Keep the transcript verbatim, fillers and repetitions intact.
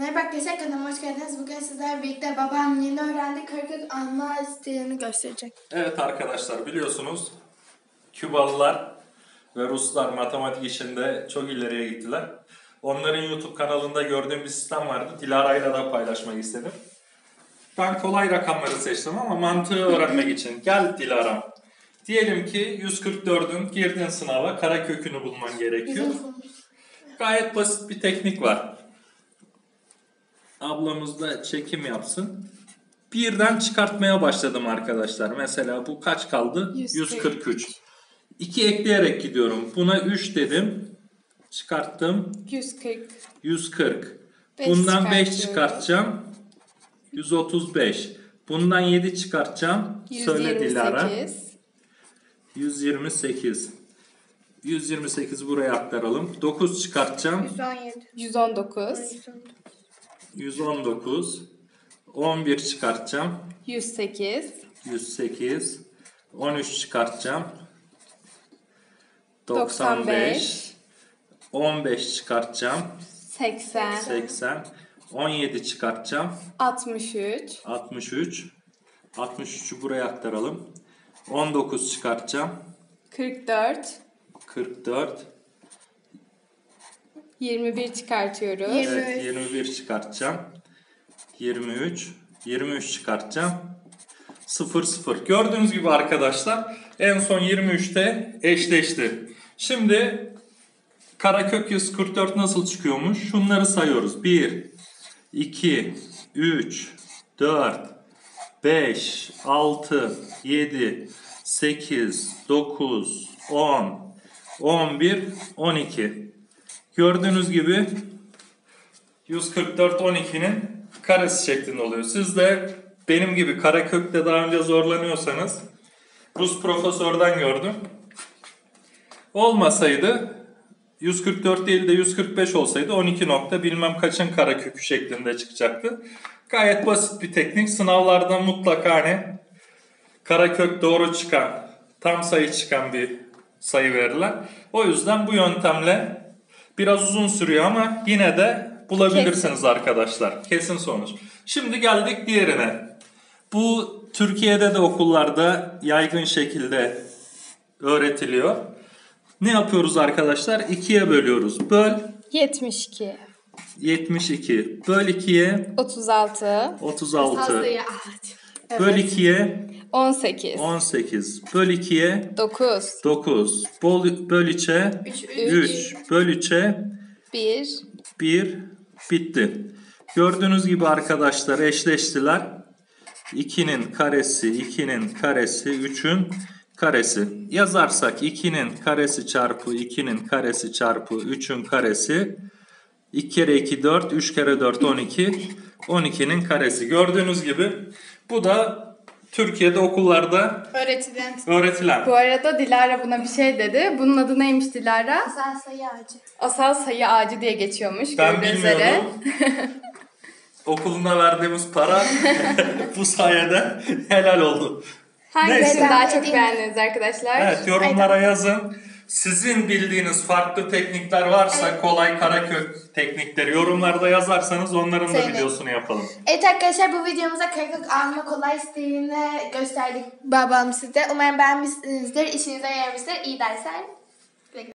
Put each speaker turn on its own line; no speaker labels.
Merhaba arkadaşlar, kanalıma hoş geldiniz. Bugün sizlerle birlikte babam yeni öğrendi karekök alma stilini gösterecek.
Evet arkadaşlar, biliyorsunuz Kübalılar ve Ruslar matematik işinde çok ileriye gittiler. Onların YouTube kanalında gördüğüm bir sistem vardı. Dilara'yla da paylaşmak istedim. Ben kolay rakamları seçtim ama mantığı öğrenmek için. Gel Dilara. Diyelim ki yüz kırk dördün girdin sınava, karekökünü bulman gerekiyor. Gayet basit bir teknik var. Ablamız da çekim yapsın. Birden çıkartmaya başladım arkadaşlar. Mesela bu kaç kaldı? yüz kırk üç. iki ekleyerek gidiyorum. Buna üç dedim. Çıkarttım.
yüz kırk.
yüz kırk. Bundan beş çıkartacağım. yüz otuz beş. Bundan yedi çıkartacağım. Söyle Dilara. yüz yirmi sekiz. yüz yirmi sekiz buraya aktaralım. dokuz çıkartacağım.
yüz on yedi.
yüz on dokuz.
yüz on dokuz. on bir çıkartacağım.
yüz sekiz.
yüz sekiz. on üç çıkartacağım.
doksan beş.
on beş çıkartacağım.
seksen.
seksen. on yedi çıkartacağım.
altmış üç.
altmış üç. altmış üçü buraya aktaralım. on dokuz çıkartacağım.
kırk dört.
kırk dört.
yirmi bir çıkartıyoruz.
Evet, yirmi bir çıkartacağım. yirmi üç. yirmi üç çıkartacağım. sıfır sıfır. Gördüğünüz gibi arkadaşlar en son yirmi üçte eşleşti. Şimdi karekök yüz kırk dört nasıl çıkıyormuş? Şunları sayıyoruz. bir, iki, üç, dört, beş, altı, yedi, sekiz, dokuz, on, on bir, on iki. Gördüğünüz gibi yüz kırk dört on ikinin karesi şeklinde oluyor. Siz de benim gibi karekökte daha önce zorlanıyorsanız Rus profesörden gördüm. Olmasaydı yüz kırk dört değil de yüz kırk beş olsaydı on iki nokta bilmem kaçın karekökü şeklinde çıkacaktı. Gayet basit bir teknik. Sınavlarda mutlaka hani karekök doğru çıkan, tam sayı çıkan bir sayı verirler. O yüzden bu yöntemle biraz uzun sürüyor ama yine de bulabilirsiniz Kesin. arkadaşlar. Kesin sonuç. Şimdi geldik diğerine. Bu Türkiye'de de okullarda yaygın şekilde öğretiliyor. Ne yapıyoruz arkadaşlar? ikiye bölüyoruz. Böl.
yetmiş iki.
yetmiş iki. Böl ikiye.
otuz altı.
otuz altı.
Evet.
Böl ikiye.
on sekiz.
on sekiz. Böl ikiye.
dokuz.
dokuz. Böl, böl üçe. üç. Böl üçe.
bir.
bir. Bitti. Gördüğünüz gibi arkadaşlar eşleştiler. ikinin karesi, ikinin karesi, üçün karesi. Yazarsak ikinin karesi çarpı ikinin karesi çarpı üçün karesi. iki kere iki dört, üç kere dört on iki. on ikinin karesi. Gördüğünüz gibi bu da Türkiye'de okullarda
Öğretilen.
öğretilen.
Bu arada Dilara buna bir şey dedi. Bunun adı neymiş Dilara?
Asal sayı ağacı.
Asal sayı ağacı diye geçiyormuş.
Ben
gördüğünüz
bilmiyordum.
üzere.
Okuluna verdiğimiz para bu sayede helal oldu.
Hangisini
Neyse.
daha çok beğendiniz arkadaşlar?
Evet, yorumlara yazın. Sizin bildiğiniz farklı teknikler varsa kolay karekök teknikleri yorumlarda yazarsanız onların da
Sevinirim.
videosunu yapalım.
Evet arkadaşlar, bu videomuzda karekök alma kolay stilini gösterdik babam size. Umarım beğenmişsinizdir. İşinize yaramıştır. İyi dersler.